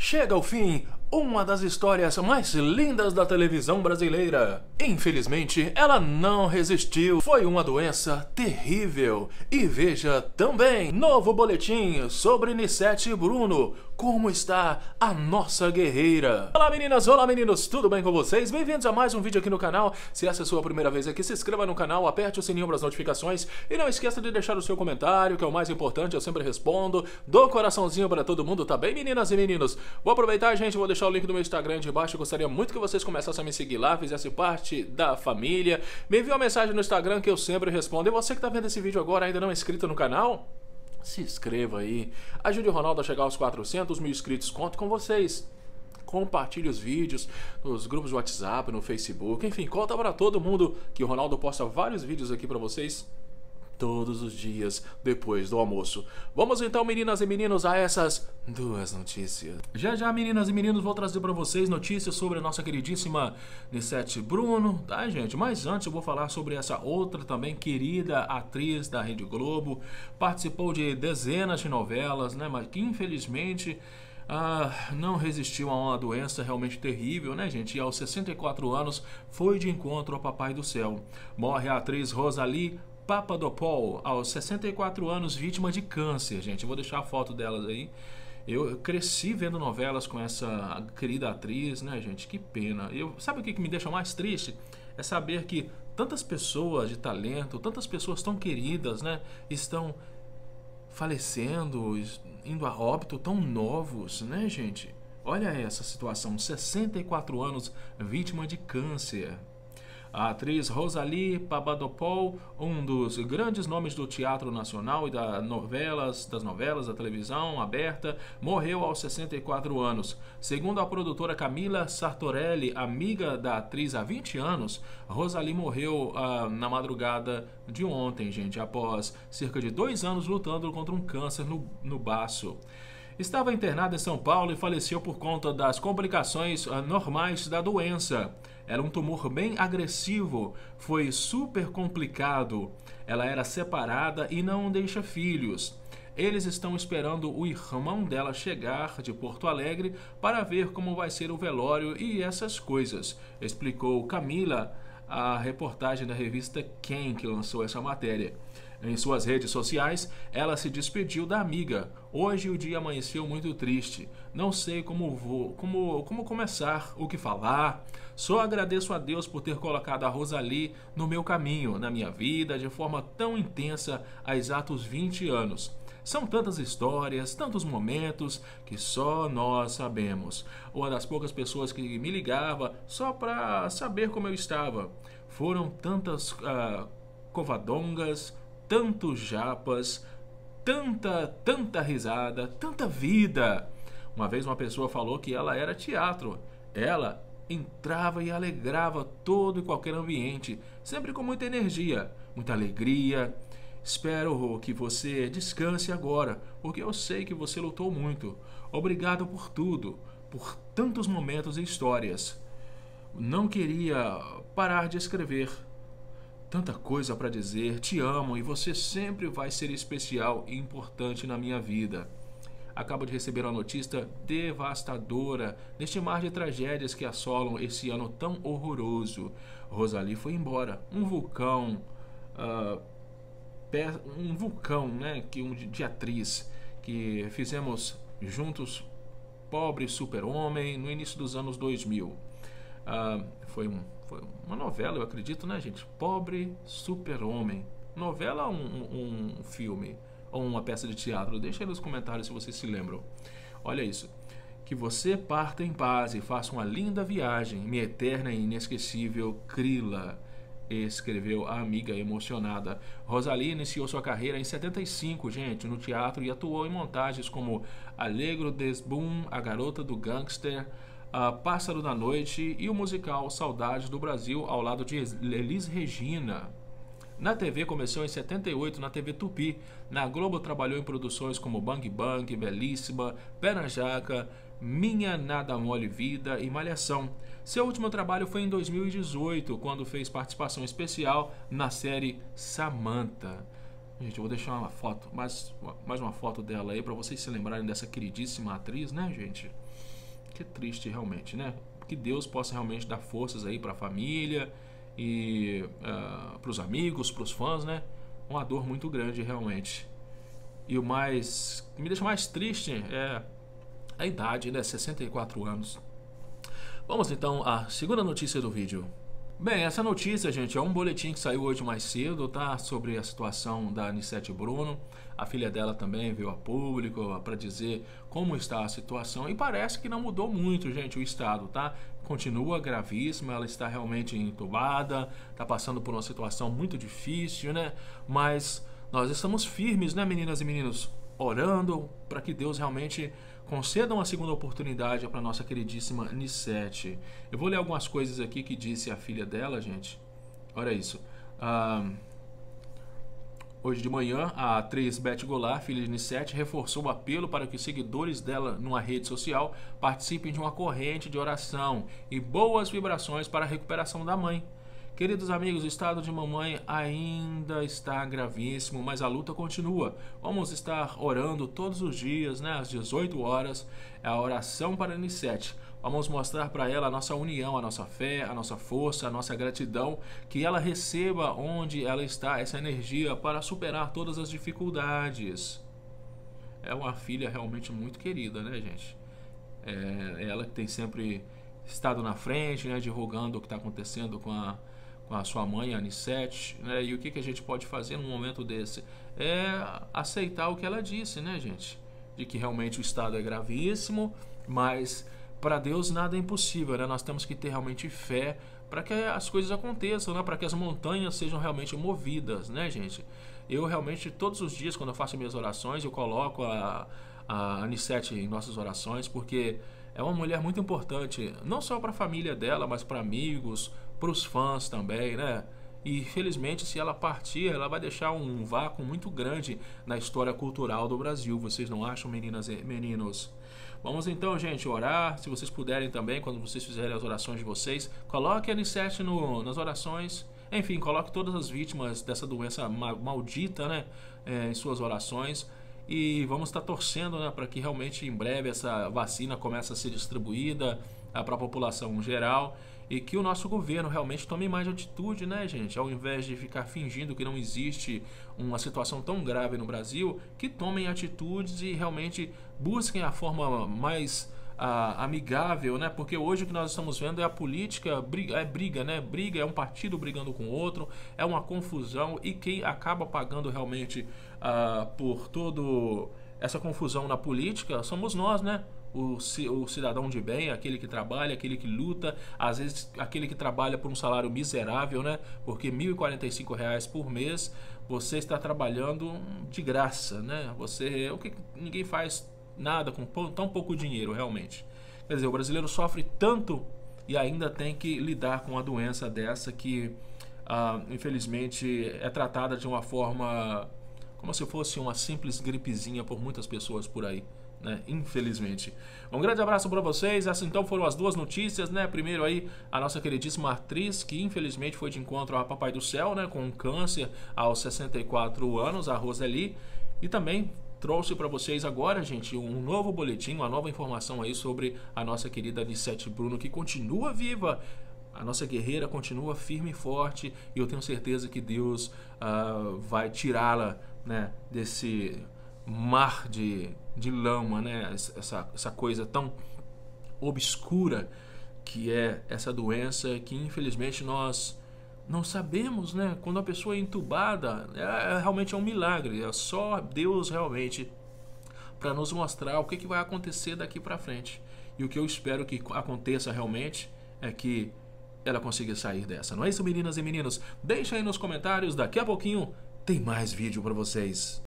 Chega ao fim uma das histórias mais lindas da televisão brasileira. Infelizmente, ela não resistiu. Foi uma doença terrível. E veja também novo boletim sobre Nicete Bruno. Como está a nossa guerreira? Olá meninas, olá meninos, tudo bem com vocês? Bem-vindos a mais um vídeo aqui no canal. Se essa é a sua primeira vez aqui, se inscreva no canal, aperte o sininho para as notificações e não esqueça de deixar o seu comentário, que é o mais importante, eu sempre respondo. Dou coraçãozinho para todo mundo, tá bem meninas e meninos? Vou aproveitar, gente, vou deixar o link do meu Instagram de baixo. Eu gostaria muito que vocês começassem a me seguir lá, fizessem parte da família. Me envie uma mensagem no Instagram que eu sempre respondo. E você que tá vendo esse vídeo agora ainda não é inscrito no canal, se inscreva aí, ajude o Ronaldo a chegar aos 400 mil inscritos, conto com vocês. Compartilhe os vídeos nos grupos de WhatsApp, no Facebook, enfim, conta para todo mundo que o Ronaldo posta vários vídeos aqui para vocês todos os dias depois do almoço. Vamos então, meninas e meninos, a essas duas notícias. Já, meninas e meninos, vou trazer para vocês notícias sobre a nossa queridíssima Nicete Bruno, tá, gente? Mas antes eu vou falar sobre essa outra também querida atriz da Rede Globo. Participou de dezenas de novelas, né? Mas que infelizmente não resistiu a uma doença realmente terrível, né, gente? E aos 64 anos foi de encontro ao Papai do Céu. Morre a atriz Rosalie Papadopoulou, aos 64 anos, vítima de câncer, gente. Eu vou deixar a foto delas aí. Eu cresci vendo novelas com essa querida atriz, né, gente? Que pena. Sabe o que me deixa mais triste? É saber que tantas pessoas de talento, tantas pessoas tão queridas, né, estão falecendo, indo a óbito tão novos, né, gente? Olha essa situação, 64 anos, vítima de câncer. A atriz Rosalie Papadopoulou, um dos grandes nomes do teatro nacional e das novelas, da televisão aberta, morreu aos 64 anos. Segundo a produtora Camila Sartorelli, amiga da atriz há 20 anos, Rosalie morreu na madrugada de ontem, gente, após cerca de 2 anos lutando contra um câncer no baço. Estava internada em São Paulo e faleceu por conta das complicações normais da doença. Era um tumor bem agressivo, foi super complicado. Ela era separada e não deixa filhos. Eles estão esperando o irmão dela chegar de Porto Alegre para ver como vai ser o velório e essas coisas, explicou Camila, a reportagem da revista Quem, que lançou essa matéria. Em suas redes sociais, ela se despediu da amiga. Hoje o dia amanheceu muito triste. Não sei como começar, o que falar. Só agradeço a Deus por ter colocado a Rosalie no meu caminho, na minha vida, de forma tão intensa há exatos 20 anos. São tantas histórias, tantos momentos que só nós sabemos. Uma das poucas pessoas que me ligava só para saber como eu estava. Foram tantas covadongas, tantos japas, tanta risada, tanta vida. Uma vez uma pessoa falou que ela era teatro. Ela entrava e alegrava todo e qualquer ambiente, sempre com muita energia, muita alegria. Espero que você descanse agora, porque eu sei que você lutou muito. Obrigado por tudo, por tantos momentos e histórias. Não queria parar de escrever. Tanta coisa para dizer, te amo e você sempre vai ser especial e importante na minha vida. Acabo de receber uma notícia devastadora neste mar de tragédias que assolam esse ano tão horroroso. Rosalie foi embora, um vulcão, né, de atriz que fizemos juntos, Pobre Super-Homem, no início dos anos 2000. Foi uma novela, eu acredito, né, gente? Pobre Super-Homem. Novela ou um filme? Ou uma peça de teatro? Deixa aí nos comentários se vocês se lembram. Olha isso. Que você parta em paz e faça uma linda viagem, minha eterna e inesquecível Krila, escreveu a amiga emocionada. Rosalie iniciou sua carreira em 75, gente, no teatro e atuou em montagens como Alegro des Boom, A Garota do Gangster, Pássaro da Noite e o musical Saudades do Brasil, ao lado de Elis Regina. Na TV começou em 78 na TV Tupi. Na Globo trabalhou em produções como Bang Bang, Belíssima, Pé na Jaca, Minha Nada Mole Vida e Malhação. Seu último trabalho foi em 2018, quando fez participação especial na série Samantha. Gente, eu vou deixar uma foto, mais uma foto dela aí para vocês se lembrarem dessa queridíssima atriz, né, gente? Que triste realmente, né? Que Deus possa realmente dar forças aí para a família e para os amigos, para os fãs, né? Uma dor muito grande realmente. E o mais que me deixa mais triste é a idade, né? 64 anos. Vamos então à segunda notícia do vídeo. Bem, essa notícia, gente, é um boletim que saiu hoje mais cedo, tá? Sobre a situação da Anicete Bruno. A filha dela também veio a público para dizer como está a situação. E parece que não mudou muito, gente, o estado, tá? Continua gravíssima, ela está realmente entubada, está passando por uma situação muito difícil, né? Mas nós estamos firmes, né, meninas e meninos? Orando para que Deus realmente conceda uma segunda oportunidade para nossa queridíssima Anicete. Eu vou ler algumas coisas aqui que disse a filha dela, gente. Olha isso. Hoje de manhã, a atriz Beth Goulart, filha de Anicete, reforçou o apelo para que os seguidores dela numa rede social participem de uma corrente de oração e boas vibrações para a recuperação da mãe. Queridos amigos, o estado de mamãe ainda está gravíssimo, mas a luta continua. Vamos estar orando todos os dias, né, às 18 horas, é a oração para Anicete. Vamos mostrar para ela a nossa união, a nossa fé, a nossa força, a nossa gratidão, que ela receba onde ela está essa energia para superar todas as dificuldades. É uma filha realmente muito querida, né, gente? É ela que tem sempre estado na frente, né, divulgando o que está acontecendo com a sua mãe, a Anicete, né? E o que a gente pode fazer num momento desse? É aceitar o que ela disse, né, gente? De que realmente o estado é gravíssimo, mas para Deus nada é impossível, né? Nós temos que ter realmente fé para que as coisas aconteçam, né? Para que as montanhas sejam realmente movidas, né, gente? Eu realmente, todos os dias, quando eu faço minhas orações, eu coloco a Anicete em nossas orações, porque é uma mulher muito importante, não só para a família dela, mas para amigos, para os fãs também, né? E felizmente, se ela partir, ela vai deixar um vácuo muito grande na história cultural do Brasil. Vocês não acham, meninas e meninos? Vamos então, gente, orar. Se vocês puderem também, quando vocês fizerem as orações de vocês, coloque a Anicete nas orações. Enfim, coloque todas as vítimas dessa doença maldita, né, em suas orações. E vamos estar torcendo, né, para que realmente em breve essa vacina comece a ser distribuída para a população geral e que o nosso governo realmente tome mais atitude, né, gente? Ao invés de ficar fingindo que não existe uma situação tão grave no Brasil, que tomem atitudes e realmente busquem a forma mais amigável, né? Porque hoje o que nós estamos vendo é a política, briga, né? Briga, é um partido brigando com o outro, é uma confusão, e quem acaba pagando realmente por toda essa confusão na política somos nós, né? O cidadão de bem, aquele que trabalha, aquele que luta, às vezes aquele que trabalha por um salário miserável, né? Porque R$ 1.045 por mês você está trabalhando de graça, né? Ninguém faz nada com tão pouco dinheiro, realmente. Quer dizer, o brasileiro sofre tanto e ainda tem que lidar com uma doença dessa que, infelizmente, é tratada de uma forma como se fosse uma simples gripezinha por muitas pessoas por aí, né? Infelizmente. Um grande abraço para vocês. Essas então foram as duas notícias, né? Primeiro aí a nossa queridíssima atriz que infelizmente foi de encontro ao Papai do Céu, né? Com um câncer aos 64 anos, a Roseli. E também trouxe para vocês agora, gente, um novo boletim, uma nova informação aí sobre a nossa querida Anicete Bruno, que continua viva. A nossa guerreira continua firme e forte, e eu tenho certeza que Deus vai tirá-la, né, desse mar de lama, né, essa coisa tão obscura que é essa doença, que infelizmente nós não sabemos, né? Quando a pessoa é entubada, realmente é um milagre, é só Deus realmente para nos mostrar o que vai acontecer daqui para frente. E o que eu espero que aconteça realmente é que ela consiga sair dessa. Não é isso, meninas e meninos? Deixa aí nos comentários, daqui a pouquinho tem mais vídeo para vocês.